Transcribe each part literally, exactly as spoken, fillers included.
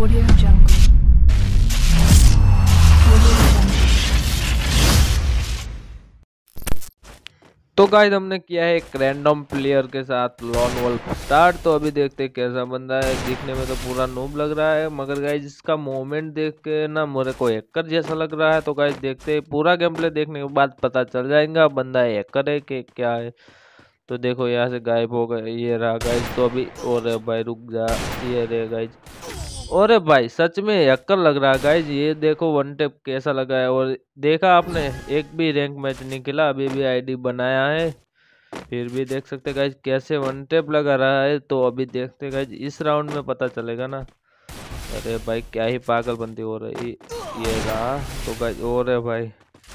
Audio Jungle. Audio Jungle. तो guys हमने किया है एक रैंडम प्लेयर के साथ लॉन वोल्फ स्टार्ट। तो अभी देखते हैं कैसा बंदा है। दिखने में तो पूरा नूब लग रहा है, मगर गाइस इसका मूवमेंट देख के ना मेरे को हैकर जैसा लग रहा है। तो गाइस देखते हैं, पूरा गेम प्ले देखने के बाद पता चल जाएगा बंदा हैकर है कि क्या है। तो देखो यहाँ से गायब हो गए, ये रहा गाइस। तो अभी और भाई रुक जा, ये रहे गाइस। अरे भाई सच में हैकर लग रहा है गाइज। ये देखो वन टेप कैसा लगा है। और देखा आपने, एक भी रैंक मैच नहीं खेला, अभी भी आईडी बनाया है, फिर भी देख सकते गाइज कैसे वन टेप लगा रहा है। तो अभी देखते गाइज, इस राउंड में पता चलेगा ना। अरे भाई क्या ही पागलबंदी हो रही, ये रहा। तो गाइज और भाई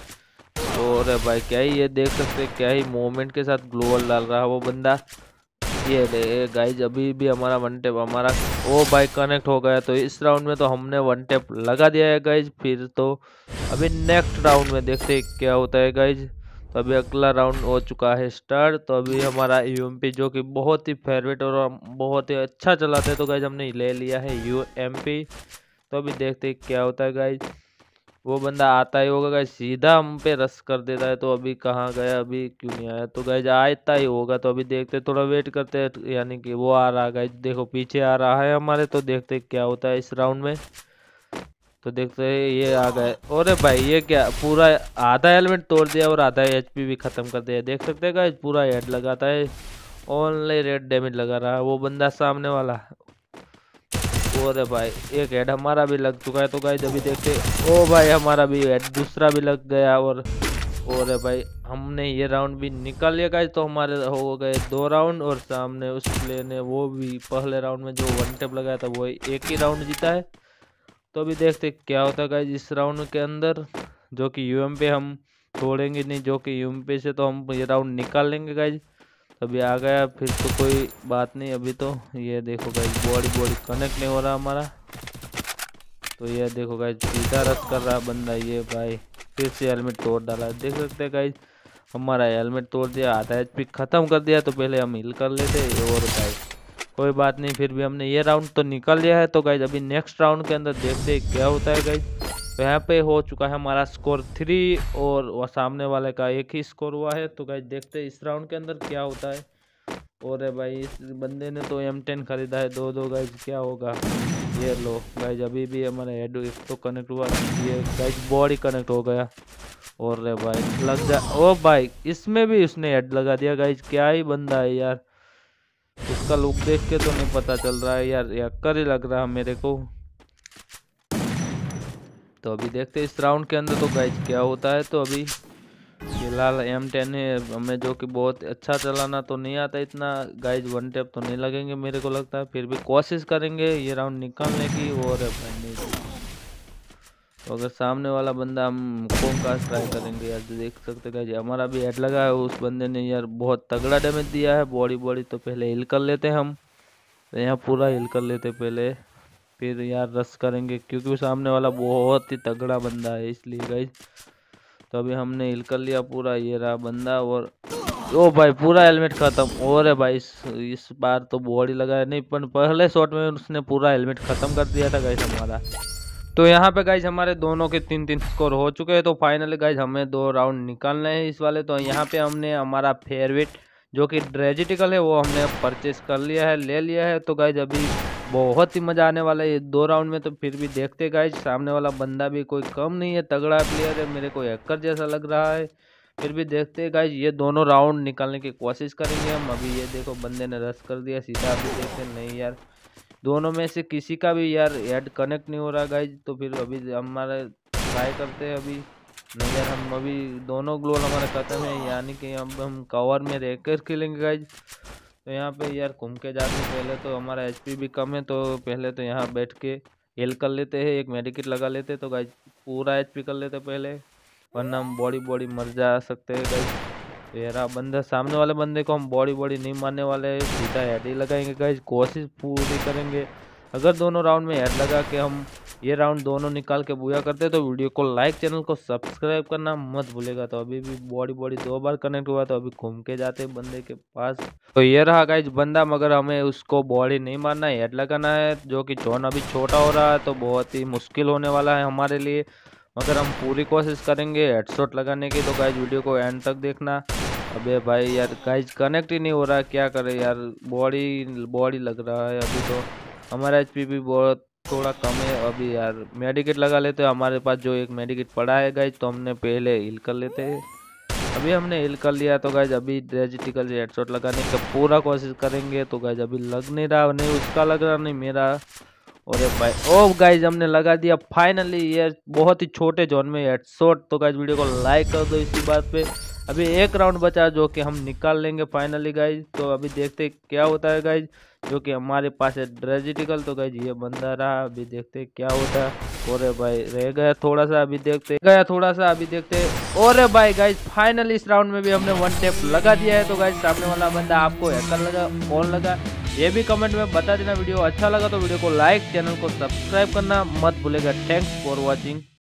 और भाई क्या ही, ये देख सकते क्या ही मोमेंट के साथ ग्लोवल डाल रहा है वो बंदा। ये रे गाइज अभी भी हमारा वन टेप हमारा ओ भाई कनेक्ट हो गया। तो इस राउंड में तो हमने वन टेप लगा दिया है गाइज। फिर तो अभी नेक्स्ट राउंड में देखते हैं क्या होता है गाइज। तो अभी अगला राउंड हो चुका है स्टार्ट। तो अभी हमारा यूएमपी जो कि बहुत ही फेवरेट और हम बहुत ही अच्छा चलाते हैं, तो गाइज हमने ले लिया है यूएमपी। तो अभी देखते हैं क्या होता है गाइज। वो बंदा आता ही होगा गाइज, सीधा हम पे रश कर देता है। तो अभी कहाँ गया, अभी क्यों नहीं आया। तो गाइज आता ही होगा। तो अभी देखते थोड़ा वेट करते हैं, यानी कि वो आ रहा है गाइज। देखो पीछे आ रहा है हमारे। तो देखते क्या होता है इस राउंड में। तो देखते हैं ये आ गए। अरे भाई ये क्या, पूरा आधा हेलमेट तोड़ दिया और आधा एचपी भी खत्म कर दिया। देख सकते हैं गाइज, पूरा हेड लगाता है, ओनली रेड डैमेज लगा रहा है वो बंदा सामने वाला। और भाई एक हेड हमारा भी लग चुका है। तो गाइस अभी देखते, ओ भाई हमारा भी हेड दूसरा भी लग गया। और और भाई हमने ये राउंड भी निकाल लिया गाइस। तो हमारे हो गए दो राउंड, और सामने उस प्लेयर ने वो भी पहले राउंड में जो वन टेप लगाया था वो एक ही राउंड जीता है। तो अभी देखते क्या होता है गाइस इस राउंड के अंदर, जो कि यूएम पे हम छोड़ेंगे नहीं, जो कि यूएम पे से तो हम ये राउंड निकाल लेंगे गाइस। अभी आ गया, फिर तो कोई बात नहीं। अभी तो ये देखो गाइस, बॉडी बॉडी कनेक्ट नहीं हो रहा हमारा। तो ये देखो गाइस, सीधा रश कर रहा बंदा। ये भाई फिर से हेलमेट तोड़ डाला, देख सकते हैं गाइस। हमारा हेलमेट तोड़ दिया, आधा एचपी खत्म कर दिया। तो पहले हम हिल कर लेते। और भाई कोई बात नहीं, फिर भी हमने ये राउंड तो निकाल लिया है। तो गाइस अभी नेक्स्ट राउंड के अंदर देखते हैं क्या होता है गाइस। तो यहाँ पे हो चुका है हमारा स्कोर थ्री, और वो सामने वाले का एक ही स्कोर हुआ है। तो गाइस देखते हैं इस राउंड के अंदर क्या होता है। और भाई इस बंदे ने तो एम टेन खरीदा है दो दो गाइस, क्या होगा। ये लो गाइस, अभी भी हमारा हेड एक तो कनेक्ट हुआ, ये गाइस बॉडी कनेक्ट हो गया। और रे भाई लग जा, ओ भाई इसमें भी उसने हेड लगा दिया गाइस। क्या ही बंदा है यार, उसका लुक देख के तो नहीं पता चल रहा है यार, हैकर ही लग रहा है मेरे को। तो अभी देखते हैं इस राउंड के अंदर तो गाइज क्या होता है। तो अभी फिलहाल एम टेन है हमें, जो कि बहुत अच्छा चलाना तो नहीं आता इतना गाइज। वन टेप तो नहीं लगेंगे मेरे को लगता है, फिर भी कोशिश करेंगे ये राउंड निकालने की। और नहीं तो अगर सामने वाला बंदा, हम कौन का ट्राई करेंगे यार। देख सकते गाइज हमारा भी हेड लगा है, उस बंदे ने यार बहुत तगड़ा डैमेज दिया है बॉडी बॉडी। तो पहले हिल कर लेते हैं हम, तो यहाँ पूरा हिल कर लेते पहले, फिर यार रश करेंगे, क्योंकि वो सामने वाला बहुत ही तगड़ा बंदा है इसलिए गाइज। तो अभी हमने हिल कर लिया पूरा, ये रहा बंदा। और ओ भाई पूरा हेलमेट खत्म। और है भाई इस, इस बार तो बॉडी लगाया नहीं, पर पहले शॉट में उसने पूरा हेलमेट खत्म कर दिया था गाइज हमारा। तो यहाँ पे गाइज हमारे दोनों के तीन तीन स्कोर हो चुके हैं। तो फाइनली गाइज हमें दो राउंड निकालने हैं इस वाले। तो यहाँ पे हमने हमारा फेवरेट जो कि ड्रेजिटिकल है वो हमने परचेस कर लिया है, ले लिया है। तो गाइज अभी बहुत ही मजा आने वाला है ये दो राउंड में। तो फिर भी देखते गाइज, सामने वाला बंदा भी कोई कम नहीं है, तगड़ा प्लेयर है, मेरे को हैकर जैसा लग रहा है। फिर भी देखते गाइज, ये दोनों राउंड निकालने की कोशिश करेंगे हम। अभी ये देखो बंदे ने रश कर दिया सीधा। अभी देखते नहीं यार, दोनों में से किसी का भी यार हेड कनेक्ट नहीं हो रहा गाइज। तो फिर अभी हमारे ट्राई करते हैं अभी। नहीं यार, हम अभी दोनों ग्लोल हमारे खत्म है, यानी कि अब हम कवर में रहकर खेलेंगे गाइज। तो यहाँ पे यार घूम के जाते पहले, तो हमारा एचपी भी कम है। तो पहले तो यहाँ बैठ के हेल कर लेते हैं, एक मेडिकेट लगा लेते। तो गाइज पूरा एचपी कर लेते पहले, वरना हम बॉडी बॉडी मर जा सकते हैं गाइज। तो यार बंदा, सामने वाले बंदे को हम बॉडी बॉडी नहीं मारने वाले, सीधा हेड ही लगाएंगे गाइज, कोशिश पूरी करेंगे। अगर दोनों राउंड में हेड लगा के हम ये राउंड दोनों निकाल के बुया करते तो वीडियो को लाइक, चैनल को सब्सक्राइब करना मत भूलेगा। तो अभी भी बॉडी बॉडी दो बार कनेक्ट हुआ, तो अभी घूम के जाते बंदे के पास। तो ये रहा गाइज बंदा, मगर हमें उसको बॉडी नहीं मारना है, हेड लगाना है, जो कि जोन अभी छोटा हो रहा है तो बहुत ही मुश्किल होने वाला है हमारे लिए, मगर हम पूरी कोशिश करेंगे हेडशॉट लगाने की। तो गाइज वीडियो को एंड तक देखना। अबे भाई यार गाइज कनेक्ट ही नहीं हो रहा है, क्या करें यार, बॉडी बॉडी लग रहा है अभी। तो हमारा एचपी भी बहुत थोड़ा कम है अभी यार। मेडिकेट लगा लेते हैं, हमारे पास जो एक मेडिकेट पड़ा है गाइज, तो हमने पहले हील कर लेते हैं। अभी हमने हील कर लिया, तो गाइज अभी ड्रेजिटिकल से हेडशॉट लगाने का पूरा कोशिश करेंगे। तो गाइज अभी लग नहीं रहा, नहीं उसका लग रहा नहीं मेरा। और भाई ओ गाइज हमने लगा दिया फाइनली, ये बहुत ही छोटे जोन में हेडशॉट। तो गाइज वीडियो को लाइक कर दो इसी बात पे। अभी एक राउंड बचा जो कि हम निकाल लेंगे फाइनली गाइज। तो अभी देखते क्या होता है गाइज, जो कि हमारे पास है ड्रेजिटिकल। तो गाइज ये बंदा रहा, अभी देखते क्या होता है। और भाई रह गया थोड़ा सा, अभी देखते गया थोड़ा सा, अभी देखते। और भाई गाइज फाइनली इस राउंड में भी हमने वन टैप लगा दिया है। तो गाइज सामने वाला बंदा आपको हैकर लगा कौन लगा, ये भी कमेंट में बता देना। वीडियो अच्छा लगा तो वीडियो को लाइक, चैनल को सब्सक्राइब करना मत भूलेगा। Thanks for watching.